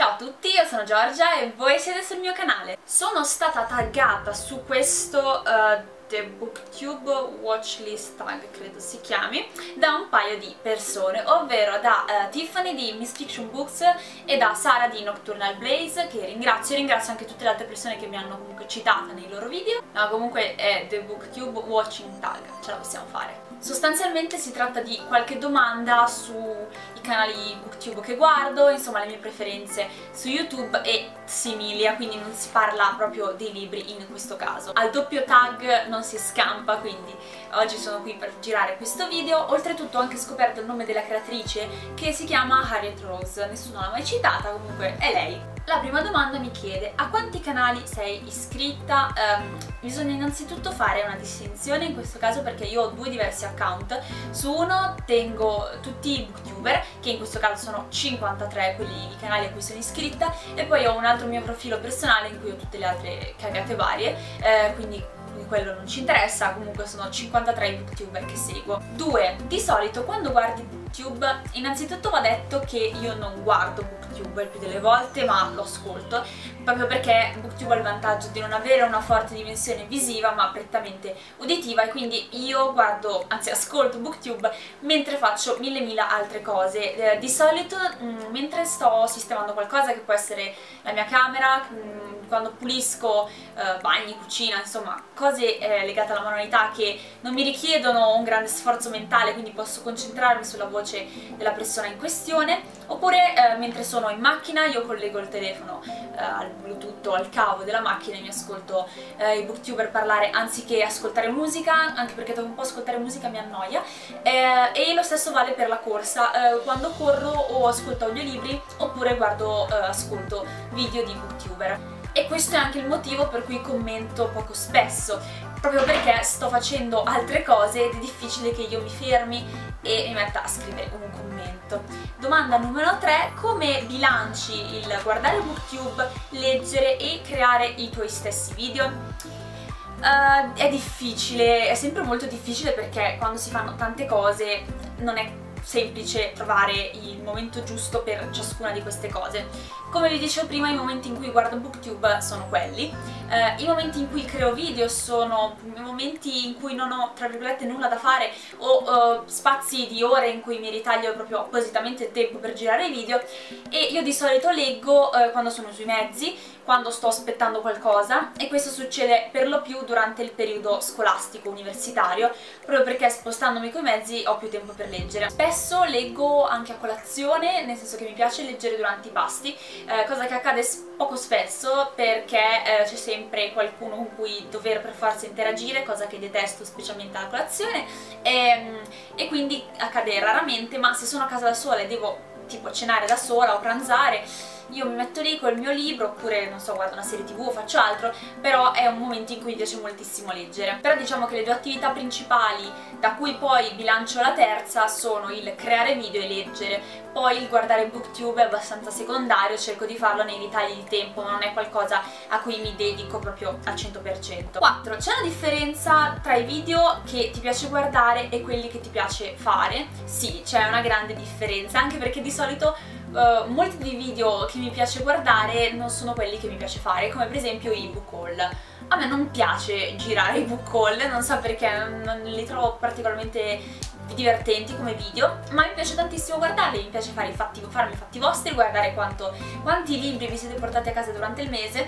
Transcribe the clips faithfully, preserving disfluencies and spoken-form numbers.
Ciao a tutti, io sono Giorgia e voi siete sul mio canale. Sono stata taggata su questo uh, The Booktube Watchlist Tag, credo si chiami, da un paio di persone, ovvero da uh, Tiffany di Miss Fiction Books e da Sara di Nocturnal Blaze, che ringrazio, e ringrazio anche tutte le altre persone che mi hanno comunque citata nei loro video. No, comunque è The Booktube Watching Tag, ce la possiamo fare. Sostanzialmente si tratta di qualche domanda sui canali booktube che guardo, insomma le mie preferenze su YouTube e similia, quindi non si parla proprio dei libri in questo caso. Al doppio tag non si scampa, quindi oggi sono qui per girare questo video. Oltretutto ho anche scoperto il nome della creatrice, che si chiama Harriet Rose, nessuno l'ha mai citata, comunque è lei. La prima domanda mi chiede: a quanti canali sei iscritta? Um, bisogna innanzitutto fare una distinzione in questo caso, perché io ho due diversi account. Su uno tengo tutti i booktuber, che in questo caso sono cinquantatré quelli i canali a cui sono iscritta, e poi ho un altro mio profilo personale in cui ho tutte le altre cagate varie, eh, quindi quello non ci interessa. Comunque sono cinquantatré i booktuber che seguo. Due. Di solito quando guardi booktube, innanzitutto va detto che io non guardo booktube il più delle volte, ma lo ascolto, proprio perché booktube ha il vantaggio di non avere una forte dimensione visiva ma prettamente uditiva, e quindi io guardo, anzi ascolto booktube mentre faccio mille mila altre cose. Eh, di solito mh, mentre sto sistemando qualcosa, che può essere la mia camera, mh, quando pulisco eh, bagni, cucina, insomma cose eh, legate alla manualità che non mi richiedono un grande sforzo mentale, quindi posso concentrarmi sulla voce della persona in questione. Oppure eh, mentre sono in macchina io collego il telefono eh, al Bluetooth o al cavo della macchina e mi ascolto eh, i booktuber parlare anziché ascoltare musica, anche perché dopo un po' ascoltare musica mi annoia. Eh, e lo stesso vale per la corsa, eh, quando corro o ascolto audiolibri oppure guardo, eh, ascolto video di booktuber. E questo è anche il motivo per cui commento poco spesso, proprio perché sto facendo altre cose ed è difficile che io mi fermi e mi metta a scrivere un commento. Domanda numero tre: come bilanci il guardare booktube, leggere e creare i tuoi stessi video? Uh, è difficile, è sempre molto difficile, perché quando si fanno tante cose non è semplice trovare il momento giusto per ciascuna di queste cose. Come vi dicevo prima, i momenti in cui guardo booktube sono quelli, eh, i momenti in cui creo video sono i momenti in cui non ho, tra virgolette, nulla da fare, o uh, spazi di ore in cui mi ritaglio proprio appositamente il tempo per girare i video. E io di solito leggo eh, quando sono sui mezzi, quando sto aspettando qualcosa, e questo succede per lo più durante il periodo scolastico universitario, proprio perché spostandomi coi mezzi ho più tempo per leggere. Spesso leggo anche a colazione, nel senso che mi piace leggere durante i pasti, eh, cosa che accade poco spesso perché eh, c'è sempre qualcuno con cui dover per forza interagire, cosa che detesto specialmente alla colazione, e, e quindi accade raramente. Ma se sono a casa da sola e devo tipo cenare da sola o pranzare, io mi metto lì col mio libro, oppure non so, guardo una serie tv o faccio altro, però è un momento in cui mi piace moltissimo leggere. Però diciamo che le due attività principali, da cui poi bilancio la terza, sono il creare video e leggere. Poi il guardare booktube è abbastanza secondario, cerco di farlo nei ritagli di tempo, ma non è qualcosa a cui mi dedico proprio al cento per cento. quattro. C'è una differenza tra i video che ti piace guardare e quelli che ti piace fare? Sì, c'è una grande differenza, anche perché di solito Uh, molti dei video che mi piace guardare non sono quelli che mi piace fare, come per esempio i book haul. A me non piace girare i book haul, non so perché, non, non li trovo particolarmente divertenti come video, ma mi piace tantissimo guardarli, mi piace fare i fatti, farmi i fatti vostri, guardare quanto, quanti libri vi siete portati a casa durante il mese.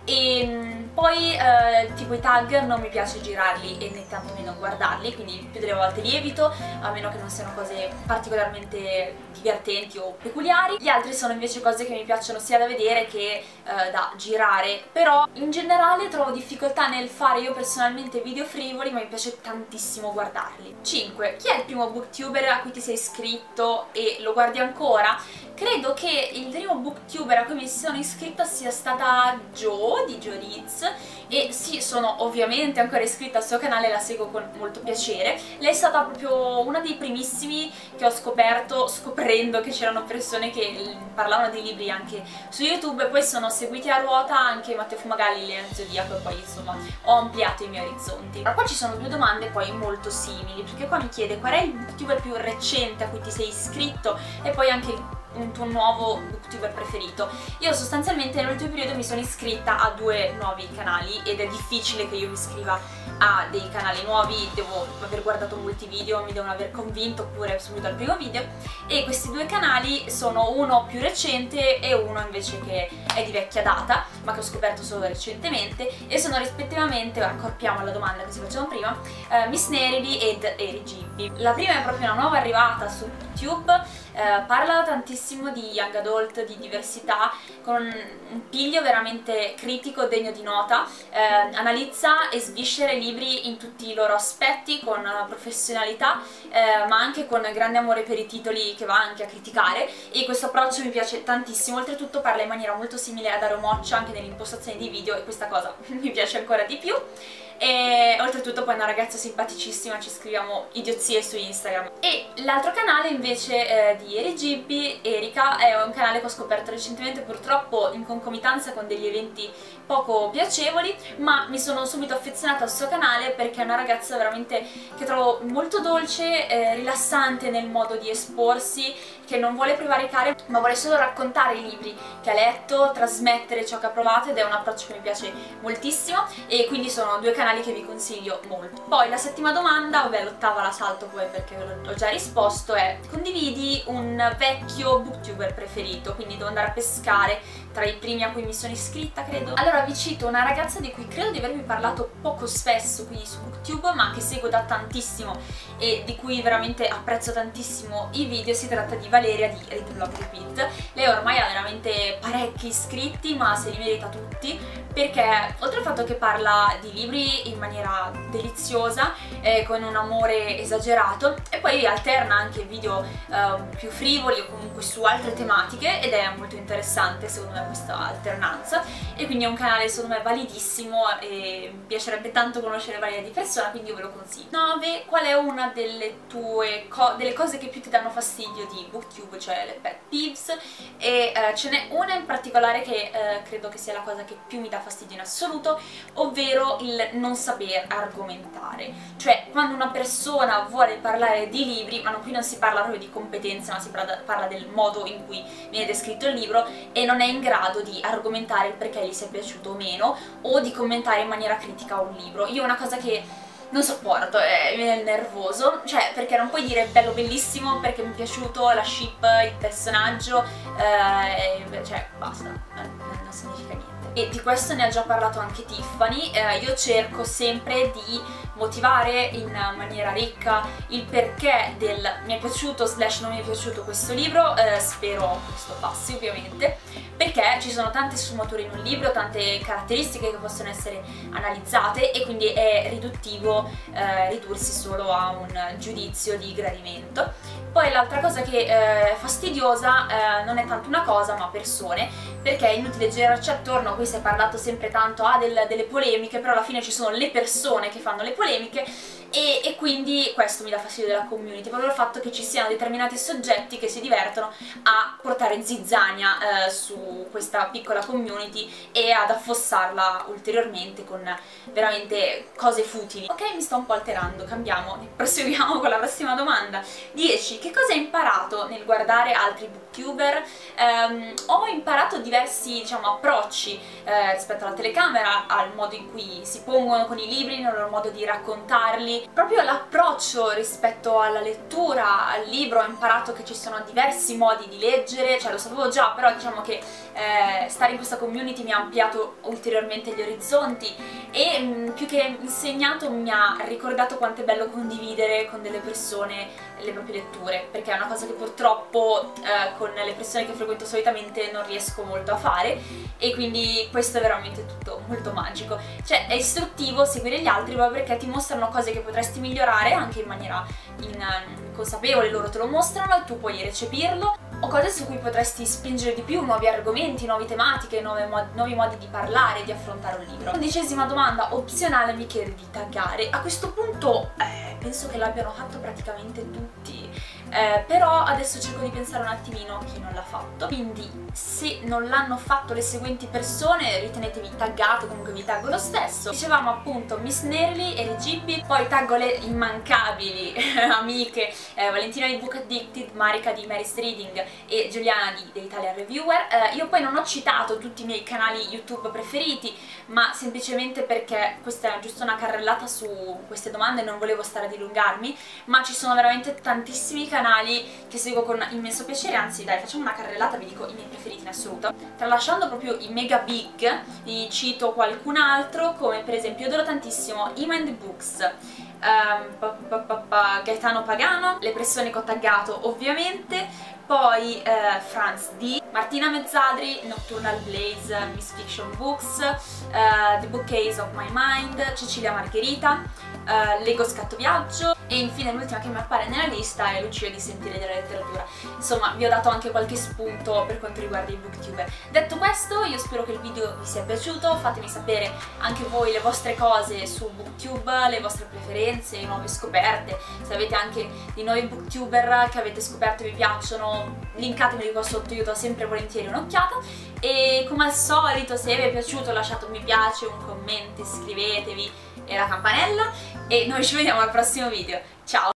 E mh, poi eh, tipo i tag non mi piace girarli e né tantomeno guardarli, quindi più delle volte li evito, a meno che non siano cose particolarmente divertenti o peculiari. Gli altri sono invece cose che mi piacciono sia da vedere che eh, da girare, però in generale trovo difficoltà nel fare io personalmente video frivoli, ma mi piace tantissimo guardarli. cinque. Chi è il primo booktuber a cui ti sei iscritto e lo guardi ancora? Credo che il primo booktuber a cui mi sono iscritta sia stata Jo di Jo Reads, e sì, sono ovviamente ancora iscritta al suo canale, la seguo con molto piacere. Lei è stata proprio una dei primissimi che ho scoperto scoprendo che c'erano persone che parlavano di libri anche su YouTube, e poi sono seguiti a ruota anche Matteo Fumagalli, Lena Zodiaco, e poi insomma ho ampliato i miei orizzonti. Ora qua ci sono due domande poi molto simili, perché qua mi chiede qual è il booktuber più recente a cui ti sei iscritto, e poi anche il un tuo nuovo booktuber preferito. Io sostanzialmente nell'ultimo periodo mi sono iscritta a due nuovi canali ed è difficile che io mi iscriva a dei canali nuovi, devo aver guardato molti video, mi devono aver convinto oppure subito al primo video, e questi due canali sono uno più recente e uno invece che è di vecchia data ma che ho scoperto solo recentemente, e sono rispettivamente, ora accorpiamo alla domanda che si facevano prima, uh, Miss Nerily ed Erigibbi. La prima è proprio una nuova arrivata su YouTube. Eh, parla tantissimo di young adult, di diversità, con un piglio veramente critico, degno di nota. Eh, analizza e sviscera i libri in tutti i loro aspetti con professionalità, eh, ma anche con grande amore per i titoli che va anche a criticare, e questo approccio mi piace tantissimo. Oltretutto parla in maniera molto simile ad Aro Moccia anche nell'impostazione dei video, e questa cosa mi piace ancora di più. E oltretutto poi è una ragazza simpaticissima, ci scriviamo idiozie su Instagram. E l'altro canale invece eh, di Erigibbi, Erika, è un canale che ho scoperto recentemente, purtroppo in concomitanza con degli eventi poco piacevoli, ma mi sono subito affezionata al suo canale perché è una ragazza veramente che trovo molto dolce, eh, rilassante nel modo di esporsi, che non vuole prevaricare ma vuole solo raccontare i libri che ha letto, trasmettere ciò che ha provato, ed è un approccio che mi piace moltissimo, e quindi sono due canali che vi consiglio molto. Poi la settima domanda, vabbè l'ottava la salto poi perché ve l'ho già risposto, è: condividi un vecchio booktuber preferito, quindi devo andare a pescare tra i primi a cui mi sono iscritta, credo. Allora vi cito una ragazza di cui credo di avervi parlato poco spesso qui su BookTube, ma che seguo da tantissimo e di cui veramente apprezzo tantissimo i video. Si tratta di Valeria di Read Blog Repeat. Lei ormai ha veramente parecchi iscritti, ma se li merita tutti, perché oltre al fatto che parla di libri in maniera deliziosa, eh, con un amore esagerato, e poi alterna anche video eh, più frivoli o comunque su altre tematiche, ed è molto interessante secondo me questa alternanza, e quindi è un canale secondo me validissimo e mi piacerebbe tanto conoscere Valeria di persona, quindi io ve lo consiglio. nove. Qual è una delle tue co delle cose che più ti danno fastidio di BookTube, cioè le pet peeves? E eh, ce n'è una in particolare che eh, credo che sia la cosa che più mi dà fastidio in assoluto, ovvero il non saper argomentare. Cioè quando una persona vuole parlare di libri, ma non, qui non si parla proprio di competenze, ma si parla, parla del modo in cui viene descritto il libro, e non è in grado di argomentare il perché gli sia piaciuto o meno, o di commentare in maniera critica un libro. Io è una cosa che non sopporto, eh, mi viene nervoso, cioè perché non puoi dire bello, bellissimo, perché mi è piaciuto la ship, il personaggio, eh, cioè basta, non, non significa niente. E di questo ne ha già parlato anche Tiffany. Eh, io cerco sempre di motivare in maniera ricca il perché del mi è piaciuto slash non mi è piaciuto questo libro, eh, spero questo passi ovviamente, perché ci sono tante sfumature in un libro, tante caratteristiche che possono essere analizzate, e quindi è riduttivo eh, ridursi solo a un giudizio di gradimento. Poi l'altra cosa che eh, è fastidiosa eh, non è tanto una cosa ma persone, perché è inutile girarci attorno. Qui si è parlato sempre tanto ah, del, delle polemiche, però alla fine ci sono le persone che fanno le polemiche, e, e quindi questo mi dà fastidio della community, proprio il fatto che ci siano determinati soggetti che si divertono a portare zizzania eh, su questa piccola community e ad affossarla ulteriormente con veramente cose futili. Ok, mi sto un po' alterando, cambiamo, proseguiamo con la prossima domanda. dieci. Che cosa hai imparato nel guardare altri booktuber? Um, ho imparato diversi, diciamo, approcci eh, rispetto alla telecamera, al modo in cui si pongono con i libri, nel loro modo di raccontarli, proprio l'approccio rispetto alla lettura, al libro. Ho imparato che ci sono diversi modi di leggere, cioè lo sapevo già, però diciamo che eh, stare in questa community mi ha ampliato ulteriormente gli orizzonti, e mh, più che insegnato mi ha ricordato quanto è bello condividere con delle persone le proprie letture, perché è una cosa che purtroppo eh, con le persone che frequento solitamente non riesco molto a fare, e quindi questo è veramente tutto molto magico. Cioè è istruttivo seguire gli altri proprio perché ti mostrano cose che potresti migliorare anche in maniera inconsapevole, loro te lo mostrano e tu puoi recepirlo, o cose su cui potresti spingere di più, nuovi argomenti, nuove tematiche, nuove mod nuovi modi di parlare, di affrontare un libro. Undicesima domanda opzionale mi chiede di taggare. A questo punto eh, penso che l'abbiano fatto praticamente tutti. eh, però adesso cerco di pensare un attimino a chi non l'ha fatto, quindi se non l'hanno fatto le seguenti persone ritenetevi taggate, comunque vi taggo lo stesso. Dicevamo appunto Miss Nerly, Eri Gibby, poi taggo le immancabili amiche eh, Valentina di Book Addicted, Marica di Mary's Reading e Giuliana di The Italian Reviewer. Eh, io poi non ho citato tutti i miei canali YouTube preferiti, ma semplicemente perché questa è giusto una carrellata su queste domande, non volevo stare a dilungarmi, ma ci sono veramente tantissimi canali che seguo con immenso piacere, anzi dai, facciamo una carrellata, vi dico i miei preferiti in assoluto. Tralasciando proprio i mega big, vi cito qualcun altro, come per esempio io adoro tantissimo Ima and the Books, um, pa, pa, pa, pa, Gaetano Pagano, le persone che ho taggato ovviamente, poi eh, Franz D, Martina Mezzadri, Nocturnal Blaze, Miss Fiction Books, uh, The Bookcase of My Mind, Cecilia Margherita, uh, Lego Scatto Viaggio e infine l'ultima che mi appare nella lista è Lucia di Sentire della Letteratura. Insomma, vi ho dato anche qualche spunto per quanto riguarda i booktuber. Detto questo, io spero che il video vi sia piaciuto, fatemi sapere anche voi le vostre cose su booktube, le vostre preferenze, nuove scoperte, se avete anche dei nuovi booktuber che avete scoperto e vi piacciono, linkatemeli qua sotto, io do sempre volentieri un'occhiata. E come al solito, se vi è piaciuto lasciate un mi piace, un commento, iscrivetevi e la campanella e noi ci vediamo al prossimo video. Ciao!